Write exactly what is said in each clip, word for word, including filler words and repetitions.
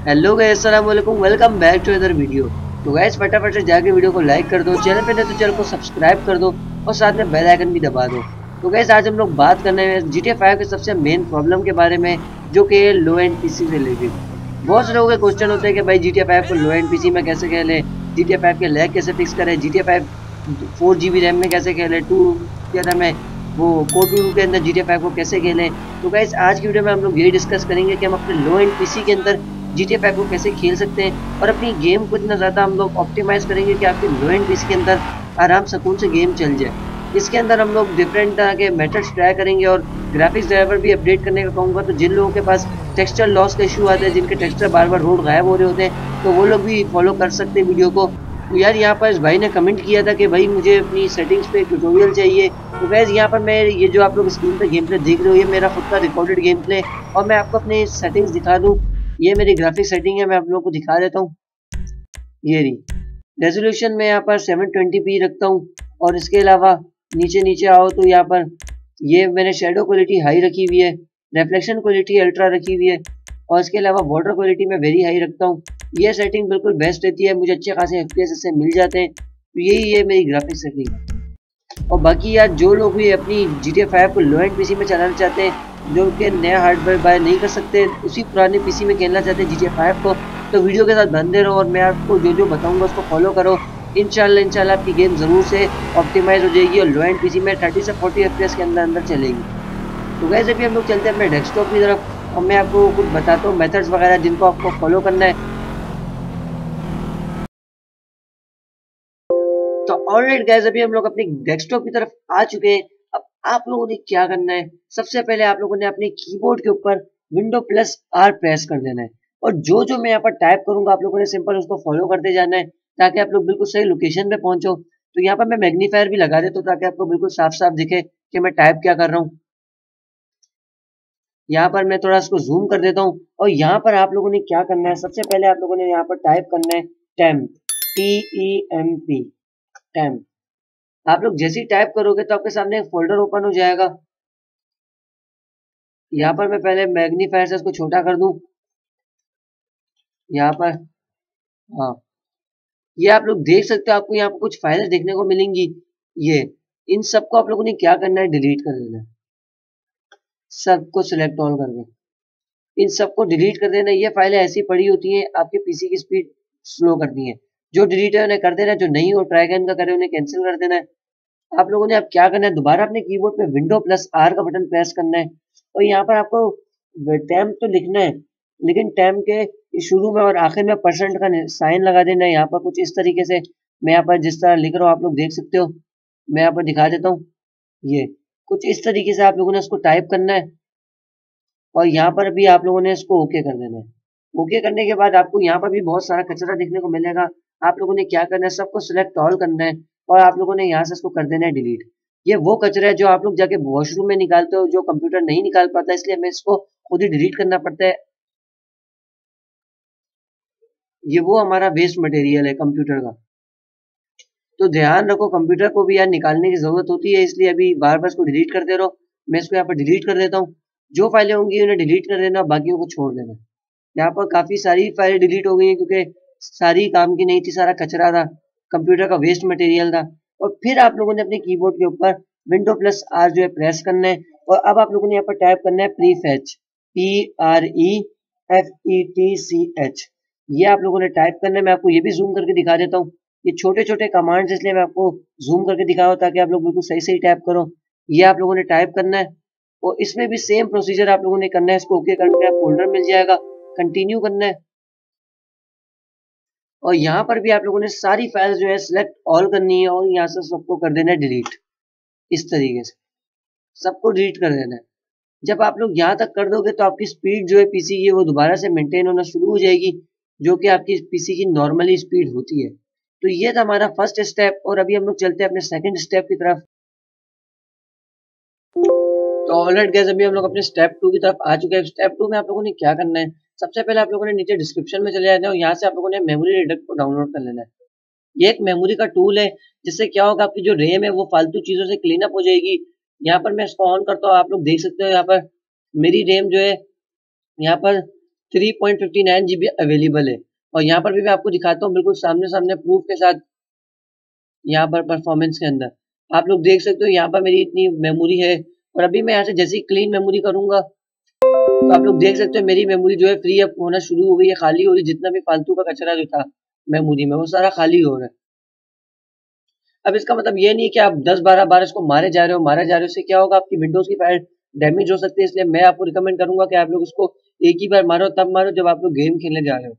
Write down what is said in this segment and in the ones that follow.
Hello guys, अस्सलाम वालेकुम, welcome back to other video. तो गाइस फटाफट से जाके वीडियो को लाइक कर दो, चैनल पे नहीं तो चैनल को सब्सक्राइब कर दो और साथ में बेल आइकन भी दबा दो। तो गाइस आज हम लोग बात करने हैं जी टी ए फाइव के सबसे मेन प्रॉब्लम के बारे में, जो कि लो एंड पीसी से रिलेटेड। बहुत से लोगों के क्वेश्चन होते हैं कि भाई जी टी ए फाइव को लो एंड पीसी में कैसे खेलें, जी टी ए फाइव के लैग कैसे फिक्स करें, G T A five four G B RAM में कैसे खेलें, टू क्या था मैं वो कोड टू के अंदर जी टी ए फाइव को कैसे खेलें। तो गाइस आज की वीडियो में हम लोग यही डिस्कस करेंगे कि हम अपने लो एंड पीसी के अंदर जी टी ए फाइव को कैसे खेल सकते हैं और अपनी गेम को इतना ज़्यादा हम लोग ऑप्टिमाइज करेंगे कि आपके लो एंड पीसी के अंदर आराम सुकून से गेम चल जाए। इसके अंदर हम लोग डिफरेंट तरह के मेथड्स ट्राई करेंगे और ग्राफिक्स ड्राइवर भी अपडेट करने का कहूँगा। तो जिन लोगों के पास टेक्सचर लॉस का इशू आता है, जिनके टेक्सचर बार बार रोड गायब हो रहे होते हैं, तो वो लोग भी फॉलो कर सकते हैं वीडियो को। तो यार यहाँ पर इस भाई ने कमेंट किया था कि भाई मुझे अपनी सेटिंग्स पे ट्यूटोरियल चाहिए। तो गैस यहाँ पर मैं ये जो आप लोग स्क्रीन पे गेम प्ले देख रहे हो, ये मेरा खुद का रिकॉर्डेड गेम प्ले और मैं आपको अपनी सेटिंग्स दिखा दूँ। ये मेरी ग्राफिक सेटिंग है, मैं आप लोगों को दिखा देता हूँ। ये रही रेजोल्यूशन में यहाँ पर सेवन ट्वेंटी पी रखता हूँ और इसके अलावा नीचे नीचे आओ तो यहाँ पर ये मैंने शेडो क्वालिटी हाई रखी हुई है, रिफ्लेक्शन क्वालिटी अल्ट्रा रखी हुई है और इसके अलावा वाटर क्वालिटी में वेरी हाई रखता हूँ। ये सेटिंग बिल्कुल बेस्ट रहती है, मुझे अच्छे खासे एफ पी एस इससे मिल जाते हैं। तो यही है मेरी ग्राफिक सेटिंग। और बाकी यार जो लोग भी अपनी जी टी ए फाइव को लो एंड पीसी में चलाना चाहते हैं, जो कि नया हार्डवेयर बाय नहीं कर सकते, उसी पुराने पीसी में खेलना चाहते हैं जी टी ए फाइव को, तो वीडियो के साथ बंदे रहो और मैं आपको जो जो बताऊंगा उसको फॉलो करो। इंशाल्लाह इंशाल्लाह आपकी गेम ज़रूर से ऑप्टिमाइज हो जाएगी और लो एंड पीसी में थर्टी से फोर्टी एफ पी एस के अंदर अंदर चलेगी। तो वैसे अभी हम लोग चलते हैं अपने डेस्कटॉप की तरफ और मैं आपको कुछ बताता हूँ मेथड्स वगैरह जिनको आपको फॉलो करना है। तो ऑलराइट गाइस, अभी हम लोग अपने डेस्कटॉप की तरफ आ चुके हैं। अब आप लोगों ने क्या करना है, सबसे पहले आप लोगों ने अपने कीबोर्ड के ऊपर विंडो प्लस आर प्रेस कर देना है और जो जो मैं यहाँ पर टाइप करूंगा आप लोगों ने सिंपल उसको फॉलो करते जाना है ताकि आप लोग बिल्कुल सही लोकेशन पे पहुंचो। तो यहाँ पर मैं मैग्नीफायर भी लगा देता हूँ ताकि आपको बिल्कुल साफ साफ दिखे कि मैं टाइप क्या कर रहा हूँ। यहाँ पर मैं थोड़ा इसको जूम कर देता हूँ और यहाँ पर आप लोगों ने क्या करना है, सबसे पहले आप लोगों ने यहाँ पर टाइप करना है temp, T E M P, temp. आप लोग जैसे ही टाइप करोगे तो आपके सामने एक फोल्डर ओपन हो जाएगा। यहाँ पर मैं पहले मैग्नीफायर से इसको छोटा कर दूं। यहाँ पर हाँ, ये आप लोग देख सकते हो, आपको यहाँ पर कुछ फाइलें देखने को मिलेंगी। ये इन सबको आप लोगों ने क्या करना है, डिलीट कर देना है। सबको सिलेक्ट ऑल करके इन सबको डिलीट कर देना। ये फाइलें ऐसी पड़ी होती हैं, आपके पीसी की स्पीड स्लो करती हैं। जो डिलीट है उन्हें कर देना, जो नहीं हो ट्राई अगेन का करे उन्हें कैंसिल कर देना है। आप लोगों ने अब क्या करना है, दोबारा अपने कीबोर्ड पे विंडो प्लस आर का बटन प्रेस करना है और यहाँ पर आपको टैम तो लिखना है, लेकिन टैम के शुरू में और आखिर में परसेंट का साइन लगा देना है। यहाँ पर कुछ इस तरीके से मैं यहाँ पर जिस तरह लिख रहा हूँ आप लोग देख सकते हो। मैं यहाँ पर दिखा देता हूँ, ये कुछ इस तरीके से आप लोगों ने इसको टाइप करना है और यहाँ पर भी आप लोगों ने इसको ओके कर देना है। ओके करने के बाद आपको यहाँ पर भी बहुत सारा कचरा देखने को मिलेगा। आप लोगों ने क्या करना है, सबको सिलेक्ट ऑल करना है और आप लोगों ने यहाँ से इसको कर देना है डिलीट। ये वो कचरा है जो आप लोग जाके वॉशरूम में निकालते हो, जो कंप्यूटर नहीं निकाल पाता, इसलिए हमें इसको खुद ही डिलीट करना पड़ता है। ये वो हमारा वेस्ट मटेरियल है कंप्यूटर का। तो ध्यान रखो, कंप्यूटर को भी यार निकालने की जरूरत होती है, इसलिए अभी बार बार इसको डिलीट करते रहो। मैं इसको यहाँ पर डिलीट कर देता हूँ। जो फाइलें होंगी उन्हें डिलीट कर देना, बाकियों को छोड़ देना। यहाँ पर काफी सारी फाइलें डिलीट हो गई हैं क्योंकि सारी काम की नहीं थी, सारा कचरा था, कंप्यूटर का वेस्ट मटेरियल था। और फिर आप लोगों ने अपने कीबोर्ड के ऊपर विंडो प्लस आर जो है प्रेस करना है और अब आप लोगों ने यहाँ पर टाइप करना है prefetch, P R E F E T C H. ये आप लोगों ने टाइप करना है। मैं आपको ये भी जूम करके दिखा देता हूँ। ये छोटे छोटे कमांड्स इसलिए मैं आपको जूम करके दिखा रहा हूँ ताकि आप लोग बिल्कुल सही सही टाइप करो। ये आप लोगों ने टाइप करना है और इसमें भी सेम प्रोसीजर आप लोगों ने करना है। इसको ओके करके आप फोल्डर मिल जाएगा, कंटिन्यू करना है और यहाँ पर भी आप लोगों ने सारी फाइल्स जो है सिलेक्ट ऑल करनी है और यहाँ से सबको कर देना है डिलीट। इस तरीके से सबको डिलीट कर देना है। जब आप लोग यहाँ तक कर दोगे तो आपकी स्पीड जो है पीसी की वो दोबारा से मेंटेन होना शुरू हो जाएगी, जो कि आपकी पीसी की नॉर्मली स्पीड होती है। तो ये था हमारा फर्स्ट स्टेप और अभी हम लोग चलते हैं अपने सेकंड स्टेप की तरफ। तो ऑलराइट गाइस, अभी हम लोग अपने स्टेप टू की तरफ आ चुके हैं। स्टेप टू में आप लोगों ने क्या करना है, सबसे पहले आप लोगों ने नीचे डिस्क्रिप्शन में चले जाना है और यहाँ से आप लोगों ने मेमोरी रीडर को डाउनलोड कर लेना है। ये एक मेमोरी का टूल है जिससे क्या होगा, आपकी जो रेम है वो फालतू चीजों से क्लीन अप हो जाएगी। यहाँ पर मैं इसको ऑन करता हूँ, आप लोग देख सकते हो यहाँ पर मेरी रेम जो है यहाँ पर three point fifty nine G B available है। और यहाँ पर भी मैं आपको दिखाता हूँ बिल्कुल सामने सामने प्रूफ के साथ। यहाँ पर परफॉर्मेंस के अंदर आप लोग देख सकते हो यहाँ पर मेरी इतनी मेमोरी है। और अभी मैं यहाँ से जैसे ही क्लीन मेमोरी करूंगा तो आप लोग देख सकते हो मेरी मेमोरी जो है फ्री अप होना शुरू हो गई है, खाली हो रही। जितना भी फालतू का कचरा जो था मेमोरी में वो सारा खाली हो रहा है। अब इसका मतलब ये नहीं कि आप दस बारह बार इसको मारे जा रहे हो मारे जा रहे हो, इससे क्या होगा आपकी विंडोज की फाइल डैमेज हो सकती है। इसलिए मैं आपको रिकमेंड करूंगा कि आप लोग उसको एक ही बार मारो, तब मारो जब आप लोग गेम खेलने जा रहे हो।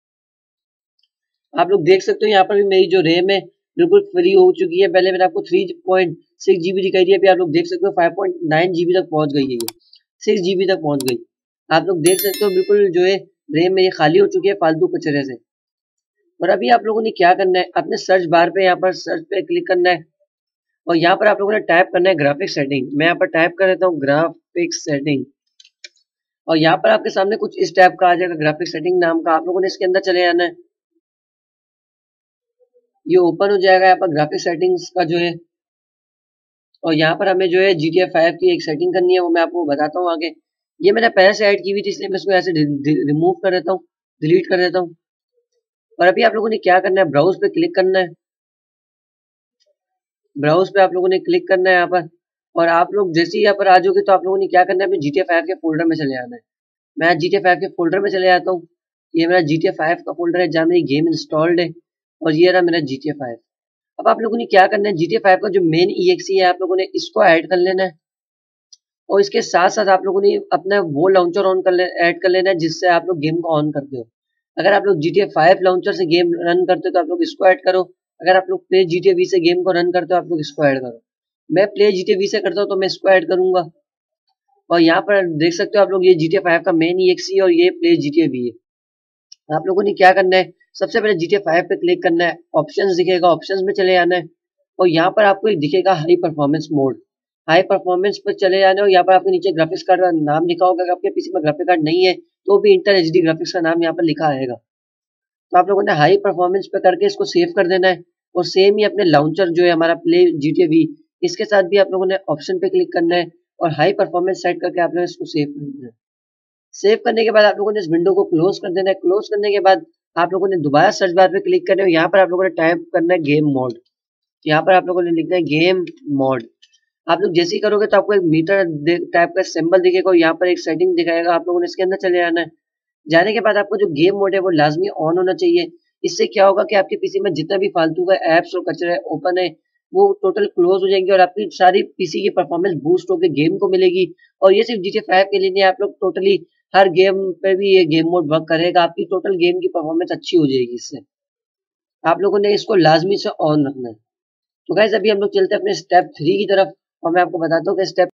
आप लोग देख सकते हो यहाँ पर भी मेरी जो रैम है बिल्कुल फ्री हो चुकी है। पहले मैंने आपको थ्री पॉइंट सिक्स जीबी दिखाई दी, अभी आप लोग देख सकते हो फाइव पॉइंट नाइन जीबी तक पहुंच गई है, ये सिक्स जीबी तक पहुंच गई। आप लोग देख सकते हो बिल्कुल जो है रैम मेरी खाली हो चुकी है फालतू कचरे से। और अभी आप लोगों ने क्या करना है, अपने सर्च बार पे यहाँ पर सर्च पे क्लिक करना है और यहाँ पर आप लोगों ने टाइप करना है ग्राफिक सेटिंग। मैं यहाँ पर टाइप कर देता हूँ ग्राफिक सेटिंग और यहाँ पर आपके सामने कुछ इस टाइप का आ जाएगा ग्राफिक सेटिंग नाम का। आप लोगों ने इसके अंदर चले जाना है, ये ओपन हो जाएगा यहाँ पर ग्राफिक सेटिंग्स का जो है। और यहाँ पर हमें जो है जी टी ए फाइव की एक सेटिंग करनी है, वो मैं आपको बताता हूँ आगे। ये मैंने पहले से ऐड की हुई थी इसलिए मैं इसको ऐसे रिमूव कर देता हूँ, डिलीट कर देता हूँ। और अभी आप लोगों ने क्या करना है, ब्राउज पे क्लिक करना है। ब्राउज पे आप लोगों ने क्लिक करना है यहाँ पर। और आप लोग जैसे ही यहाँ पर आ जाओगे तो आप लोगों ने क्या करना है, अपने जी टी ए फाइव के फोल्डर में चले जाना है। मैं जी टी ए फाइव के फोल्डर में चले जाता हूँ। ये मेरा जी टी ए फाइव का फोल्डर है जहाँ मेरी गेम इंस्टॉल्ड है और ये रहा मेरा जी टी ए फाइव। अब आप लोगों ने क्या करना है, जी टी ए फाइव का जो मेन ई एक्स ई है आप लोगों ने इसको ऐड कर लेना है। और इसके साथ साथ आप लोगों ने अपना वो लॉन्चर ऑन कर ले ऐड कर लेना है जिससे आप लोग गेम को ऑन करते हो। अगर आप लोग G T A five launcher से गेम रन करते हो तो आप लोग इसको ऐड करो। अगर आप लोग play G T A V से गेम को रन करते हो आप लोग इसको ऐड करो। मैं play G T A V से करता हूँ तो मैं इसको ऐड करूंगा। और यहाँ पर देख सकते हो आप लोग ये जी टी ए फाइव का मेन ई एक्स ई और ये play G T A V है। आप लोगों ने क्या करना है, सबसे पहले जी टी ए फाइव पे क्लिक करना है, ऑप्शंस दिखेगा, ऑप्शंस में चले जाना है। और यहाँ पर आपको एक दिखेगा high performance mode, high performance पर चले जाना है। और यहाँ पर आपके नीचे ग्राफिक्स कार्ड का नाम लिखा होगा। अगर आपके पीसी में ग्राफिक कार्ड नहीं है तो भी इंटर एच डी ग्राफिक्स का नाम यहाँ पर लिखा आएगा। तो आप लोगों ने हाई परफॉर्मेंस पे करके इसको सेव कर देना है। और सेम ही अपने लॉन्चर जो है हमारा play G T A V, इसके साथ भी आप लोगों ने ऑप्शन पे क्लिक करना है और हाई परफॉर्मेंस सेट करके आप लोग इसको सेव कर देना है। सेव करने के बाद आप लोगों ने इस विंडो को क्लोज कर देना है। क्लोज करने के बाद आप लोगों ने दोबारा सर्च बार पे क्लिक करना है। यहाँ पर आप लोगों ने टाइप करना है गेम मोड। यहाँ पर आप लोगों ने लिखना है गेम मोड। आप लोग जैसे ही करोगे तो आपको एक मीटर टाइप का सिंबल दिखेगा और यहाँ पर एक सेटिंग दिखाएगा। आप लोगों ने इसके अंदर चले जाना है। जाने के बाद आपको जो गेम मोड है वो लाजमी ऑन होना चाहिए। इससे क्या होगा कि आपके पीसी में जितना भी फालतू का एप्स और कचरा ओपन है वो टोटल क्लोज हो जाएंगे और आपकी सारी पीसी की परफॉर्मेंस बूस्ट होकर गेम को मिलेगी। और ये सिर्फ जी टी ए फाइव के लिए नहीं, आप लोग टोटली हर गेम पे भी ये गेम मोड वर्क करेगा। आपकी टोटल गेम की परफॉर्मेंस अच्छी हो जाएगी इससे। आप लोगों ने इसको लाजमी से ऑन रखना है। तो गाइस अभी हम लोग चलते हैं अपने स्टेप थ्री की तरफ और मैं आपको बताता हूँ कि स्टेप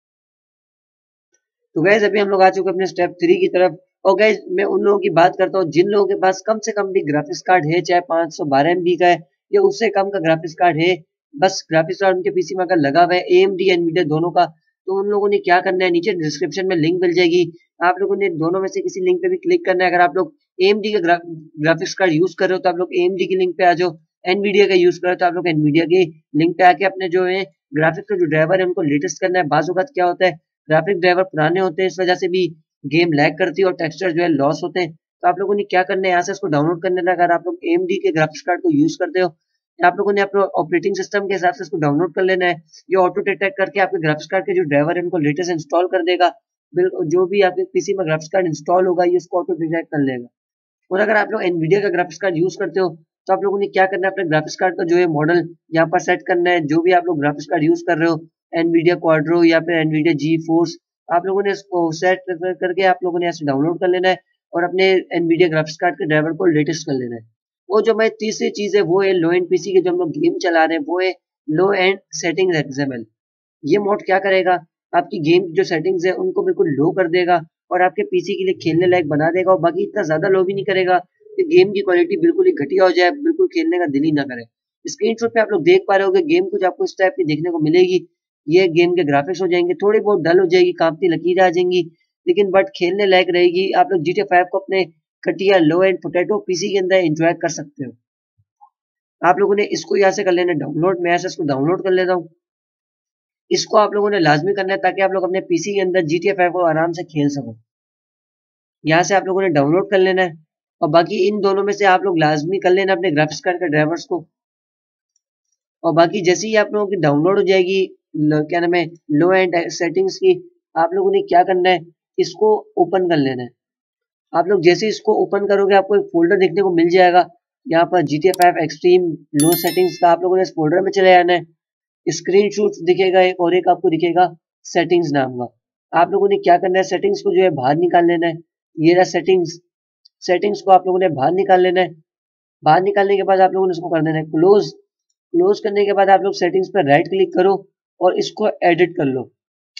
तो गाइस अभी हम लोग आ चुके हैं अपने स्टेप थ्री की तरफ। और गाइस मैं उन लोगों की बात करता हूँ जिन लोगों के पास कम से कम भी ग्राफिक्स कार्ड है, चाहे पाँच सौ बारह एम बी का है या उससे कम का ग्राफिक्स कार्ड है, बस ग्राफिक्स कार्ड उनके पीसी में अगर लगा हुआ है ए एम डी एनवीडिया दोनों का, तो उन लोगों ने क्या करना है, नीचे डिस्क्रिप्शन में लिंक मिल जाएगी। आप लोगों ने दोनों में से किसी लिंक पे भी क्लिक करना है। अगर आप लोग ए एम डी का ग्रा, ग्राफिक्स कार्ड यूज कर रहे हो तो आप लोग ए एम डी की लिंक पे आ जाओ। एनवीडिया का यूज कर रहे हो तो आप लोग एनवीडिया की लिंक पे आके अपने जो है ग्राफिक्स का जो ड्राइवर है उनको लेटेस्ट करना है। बाजू का क्या होता है, ग्राफिक ड्राइवर पुराने होते हैं, इस वजह से भी गेम लैग करती है और टेक्सचर जो है लॉस होते हैं। तो आप लोगों ने क्या करना है, यहाँ से इसको डाउनलोड कर लेना। अगर आप लोग ए एम डी के ग्राफिक्स कार्ड को यूज करते हो आप लोगों ने अपने ऑपरेटिंग सिस्टम के हिसाब से इसको डाउनलोड कर लेना है। ये ऑटो डिटेक्ट करके आपके ग्राफिक्स कार्ड के जो ड्राइवर है उनको लेटेस्ट इंस्टॉल कर देगा। बिल्कुल जो भी आपके पीसी में ग्राफिक्स कार्ड इंस्टॉल होगा ये इसको ऑटो डिटेक्ट कर लेगा। और अगर आप लोग एनवीडिया का ग्राफिक्स कार्ड यूज करते हो तो आप लोगों ने क्या करना है, अपने ग्राफिक्स कार्ड का जो है मॉडल यहाँ पर सेट करना है। जो भी आप लोग ग्राफिक्स कार्ड यूज कर रहे हो, एनवीडिया क्वाड्रो या फिर एनवीडिया जी फोर्स, आप लोगों ने इसको सेट कर, करके आप लोगों ने ऐसे डाउनलोड कर लेना है और अपने एनवीडिया ग्राफिक्स कार्ड के ड्राइवर को लेटेस्ट कर लेना है। वो जो मैं तीसरी चीज है वो है लो एंड पीसी के जो हम लोग गेम चला रहे हैं वो है लो एंड सेटिंग एक्सेबल। ये मोड क्या करेगा, आपकी गेम की जो सेटिंग्स है उनको बिल्कुल लो कर देगा और आपके पीसी के लिए खेलने लायक बना देगा। और बाकी इतना ज्यादा लो भी नहीं करेगा कि गेम की क्वालिटी बिल्कुल ही घटिया हो जाए, बिल्कुल खेलने का दिल ही ना करे। स्क्रीनशॉट पे आप लोग देख पा रहे हो गेम कुछ आपको इस टाइप की देखने को मिलेगी। ये गेम के ग्राफिक्स हो जाएंगे, थोड़ी बहुत डल हो जाएगी, कांपती लकीरें आ जाएंगी, लेकिन बट खेलने लायक रहेगी। आप लोग जी टी ए फाइव को अपने घटिया लो एंड पोटैटो पीसी के अंदर एंजॉय कर सकते हो। आप लोगों ने इसको यहाँ से कर लेना डाउनलोड। मैं ऐसे इसको डाउनलोड कर लेता हूँ। इसको आप लोगों ने लाजमी करना है ताकि आप लोग अपने पीसी के अंदर जी टी ए फाइव को आराम से खेल सको। यहाँ से आप लोगों ने डाउनलोड कर लेना है। और बाकी इन दोनों में से आप लोग लाजमी कर लेना अपने ग्राफिक्स कार्ड के ड्राइवर्स को। और बाकी जैसे ही आप लोगों की डाउनलोड हो जाएगी क्या नाम है लो एंड सेटिंग्स की, आप लोगों ने क्या करना है, इसको ओपन कर लेना है। आप लोग जैसे इसको ओपन करोगे आपको एक फोल्डर देखने को मिल जाएगा यहाँ पर G T A five extreme low settings का। आप लोगों ने इस फोल्डर में चले जाना है। स्क्रीन शॉट दिखेगा एक, और एक आपको दिखेगा सेटिंग्स नाम का। आप लोगों ने क्या करना है, सेटिंग्स को जो है बाहर निकाल लेना है। ये रहा सेटिंग्स। सेटिंग्स को आप लोगों ने बाहर निकाल लेना है। बाहर निकालने के बाद आप लोगों ने इसको कर देना है क्लोज। क्लोज करने के बाद आप लोग सेटिंग्स पर राइट क्लिक करो और इसको एडिट कर लो।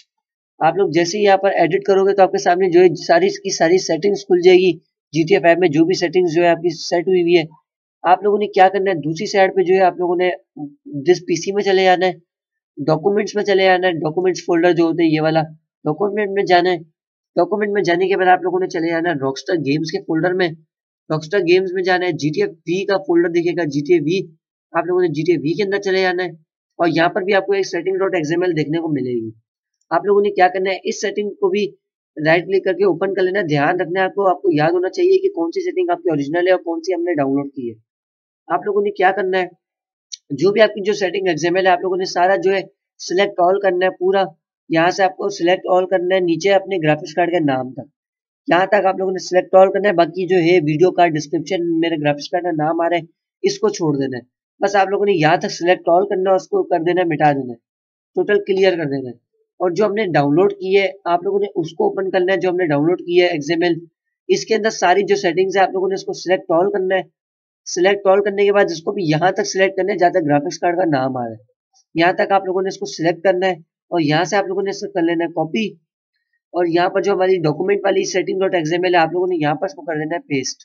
आप लोग जैसे ही यहाँ पर एडिट करोगे तो आपके सामने जो है सारी की सारी सेटिंग्स खुल जाएगी। जी टी ए फाइव में जो भी सेटिंग्स जो है आपकी सेट हुई हुई है, आप लोगों ने क्या करना है, दूसरी साइड पे जो है आप लोगों ने जिस पीसी में चले जाना है, डॉक्यूमेंट्स में चले जाना है। डॉक्यूमेंट्स फोल्डर जो होते हैं ये वाला, डॉक्यूमेंट में जाना है। डॉक्यूमेंट में जाने के बाद आप लोगों ने चले जाना है रॉकस्टार गेम्स के फोल्डर में। रॉकस्टार गेम्स में जाना है, जी टी ए वी का फोल्डर दिखेगा, जी टी ए वी। आप लोगों ने जी टी ए वी के अंदर चले जाना है और यहाँ पर भी आपको एक setting dot X M L देखने को मिलेगी। आप लोगों ने क्या करना है, इस सेटिंग को भी राइट क्लिक करके ओपन कर लेना है। ध्यान रखना है आपको आपको याद होना चाहिए कि कौन सी सेटिंग आपकी ओरिजिनल है और कौन सी हमने डाउनलोड की है। आप लोगों ने क्या करना है, जो भी आपकी जो सेटिंग एक्सएमएल है आप लोगों ने सारा जो है सिलेक्ट ऑल करना है पूरा। यहाँ से आपको सिलेक्ट ऑल करना है नीचे अपने ग्राफिक्स कार्ड के नाम तक, यहाँ तक आप लोगों ने सिलेक्ट ऑल करना है। बाकी जो है वीडियो का डिस्क्रिप्शन मेरे ग्राफिक्स कार्ड का नाम आ रहा है, इसको छोड़ देना है। बस आप लोगों ने यहाँ तक सिलेक्ट ऑल करना है, उसको कर देना है, मिटा देना है, टोटल क्लियर कर देना है। और जो हमने डाउनलोड की है आप लोगों ने उसको ओपन करना है, जो हमने डाउनलोड की है एक्सएमएल। इसके अंदर सारी जो सेटिंग्स है आप लोगों ने इसको सिलेक्ट ऑल करना है। सिलेक्ट ऑल करने के बाद इसको भी यहाँ तक सिलेक्ट करना है जहाँ तक ग्राफिक्स कार्ड का नाम आ रहा है, यहाँ तक आप लोगों ने इसको सिलेक्ट करना है। और यहाँ से आप लोगों ने इसको कर लेना है कॉपी। और यहाँ पर जो हमारी डॉक्यूमेंट वाली सेटिंग डॉट एक्सएमएल है आप लोगों ने यहाँ पर इसको कर देना है पेस्ट।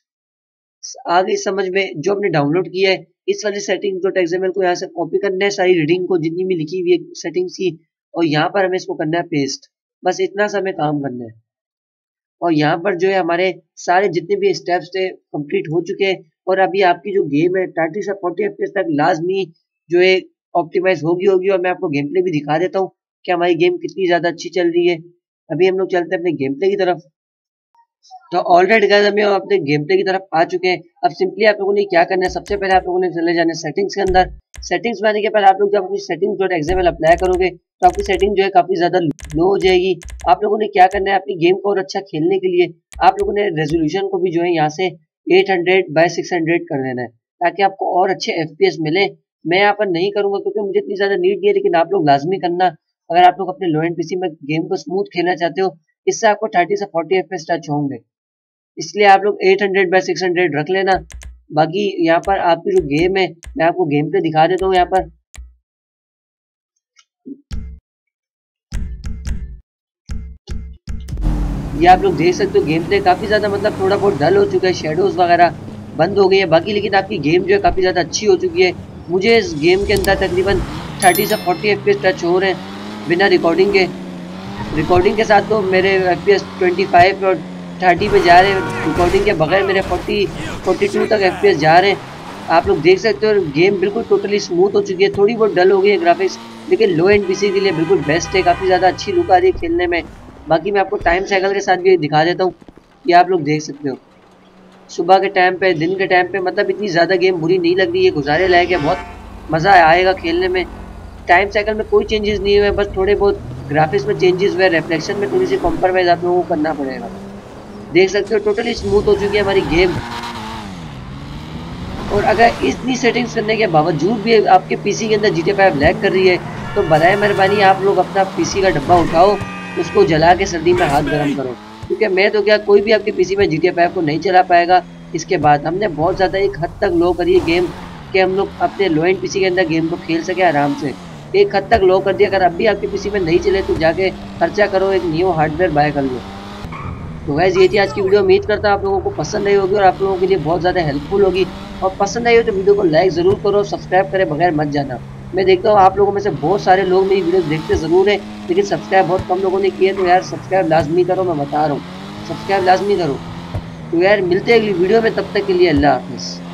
आगे समझ में, जो हमने डाउनलोड किया है इस वाली सेटिंग डॉट एक्सएमएल को यहाँ से कॉपी करना है, सारी रीडिंग को जितनी भी लिखी हुई है सेटिंग्स की, और यहाँ पर हमें इसको करना है पेस्ट। बस इतना सा हमें काम करना है। और यहाँ पर जो है हमारे सारे जितने भी स्टेप्स थे कंप्लीट हो चुके हैं। और अभी आपकी जो गेम है थर्टी से फोर्टी एफपीएस तक लाजमी जो है ऑप्टिमाइज होगी होगी और मैं आपको गेम प्ले भी दिखा देता हूँ कि हमारी गेम कितनी ज़्यादा अच्छी चल रही है। अभी हम लोग चलते हैं अपने गेम प्ले की तरफ। तो ऑलरेडी गाइस हम अपने गेम प्ले की तरफ आ चुके हैं। अब सिंपली आप लोगों ने क्या करना है, सबसे पहले आप लोगों ने चले जाना है सेटिंग्स के अंदर। सेटिंग्स में आने के बाद आप लोग जब अपनी सेटिंग्स डॉट एक्सएमएल अप्लाई करोगे तो आपकी सेटिंग जो है काफ़ी ज़्यादा लो हो जाएगी। आप लोगों ने क्या करना है, अपनी गेम को और अच्छा खेलने के लिए आप लोगों ने रेजोल्यूशन को भी जो है यहाँ से eight hundred by six hundred कर देना है ताकि आपको और अच्छे एफपीएस मिले। मैं यहाँ पर नहीं करूँगा क्योंकि मुझे इतनी ज़्यादा नीड नहीं है, लेकिन आप लोग लाजमी करना अगर आप लोग अपने लो एंड पीसी में गेम को स्मूथ खेलना चाहते हो। इससे आपको थर्टी से फोर्टी एफपीएस टच होंगे, इसलिए आप लोग eight hundred by six hundred रख लेना। बाकी यहाँ पर आपकी जो गेम है मैं आपको गेम पे दिखा देता हूँ। यहाँ पर ये आप लोग देख सकते हो गेम प्ले काफ़ी ज़्यादा मतलब थोड़ा बहुत डल हो चुका है, शेडोज़ वगैरह बंद हो गई है। बाकी लेकिन आपकी गेम जो है काफ़ी ज़्यादा अच्छी हो चुकी है। मुझे इस गेम के अंदर तकरीबन थर्टी से फोर्टी एफपीएस टच हो रहे हैं बिना रिकॉर्डिंग के। रिकॉर्डिंग के साथ तो मेरे एफपीएस ट्वेंटी फाइव और थर्टी पे जा रहे हैं, रिकॉर्डिंग के बगैर मेरे फोर्टी फोर्टी टू तक एफपीएस जा रहे हैं। आप लोग देख सकते हो गेम बिल्कुल टोटली स्मूथ हो चुकी है। थोड़ी बहुत डल हो गई है ग्राफिक्स, लेकिन लो एंड पीसी के लिए बिल्कुल बेस्ट है, काफ़ी ज़्यादा अच्छी लुक आ रही है खेलने में। बाकी मैं आपको टाइम साइकिल के साथ भी दिखा देता हूँ, ये आप लोग देख सकते हो। सुबह के टाइम पे, दिन के टाइम पे, मतलब इतनी ज़्यादा गेम बुरी नहीं लग रही है, गुजारे लायक है, बहुत मज़ा आएगा खेलने में। टाइम साइकिल में कोई चेंजेस नहीं हुए, बस थोड़े बहुत ग्राफिक्स में चेंजेस हुए, रिफ्लेक्शन में थोड़ी सी कॉम्प्रोमाइज़ आप लोगों को करना पड़ेगा। देख सकते हो टोटली स्मूथ हो चुकी है हमारी गेम। और अगर इतनी सेटिंग्स करने के बावजूद भी आपके पीसी के अंदर G T A five lag कर रही है तो बराए मेहरबानी आप लोग अपना पीसी का डब्बा उठाओ, उसको जला के सर्दी में हाथ गर्म करो, क्योंकि मैं तो क्या कोई भी आपके पीसी में जी टी ए फाइव को नहीं चला पाएगा। इसके बाद हमने बहुत ज़्यादा एक हद तक लो करी है गेम कि हम लोग अपने लो एंड पीसी के अंदर गेम को खेल सके आराम से। एक हद तक लो कर दिया। अगर अब भी आपके पीसी में नहीं चले तो जाके खर्चा करो, एक न्यू हार्डवेयर बाय कर लो। तो गाइस ये थी आज की वीडियो। उम्मीद करता हूँ आप लोगों को पसंद आई होगी और आप लोगों के लिए बहुत ज़्यादा हेल्पफुल होगी। और पसंद आई हो तो वीडियो को लाइक ज़रूर करो, सब्सक्राइब करे बगैर मत जाना। मैं देखता हूँ आप लोगों में से बहुत सारे लोग मेरी वीडियो देखते ज़रूर हैं, लेकिन सब्सक्राइब बहुत कम लोगों ने किए। तो यार सब्सक्राइब लाजमी करो, मैं बता रहा हूँ, सब्सक्राइब लाजमी करो। तो यार मिलते हैं अगली वीडियो में, तब तक के लिए अल्लाह हाफिज़।